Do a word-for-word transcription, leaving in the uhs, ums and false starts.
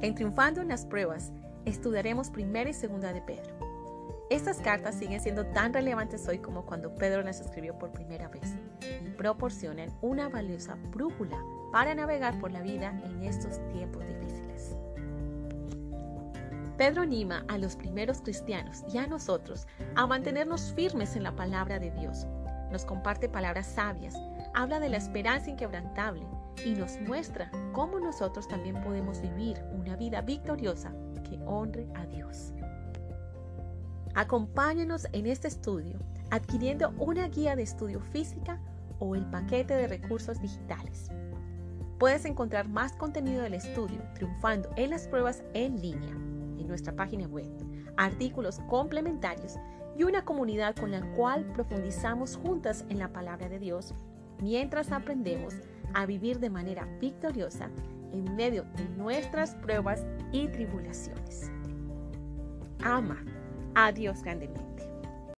En Triunfando en las Pruebas, estudiaremos Primera y Segunda de Pedro. Estas cartas siguen siendo tan relevantes hoy como cuando Pedro las escribió por primera vez y proporcionan una valiosa brújula para navegar por la vida en estos tiempos difíciles. Pedro anima a los primeros cristianos y a nosotros a mantenernos firmes en la palabra de Dios. Nos comparte palabras sabias, habla de la esperanza inquebrantable y nos muestra cómo nosotros también podemos vivir una vida victoriosa que honre a Dios. Acompáñanos en este estudio adquiriendo una guía de estudio física o el paquete de recursos digitales. Puedes encontrar más contenido del estudio Triunfando en las Pruebas en línea en nuestra página web, artículos complementarios y una comunidad con la cual profundizamos juntas en la palabra de Dios mientras aprendemos a vivir de manera victoriosa en medio de nuestras pruebas y tribulaciones. Ama a Dios grandemente.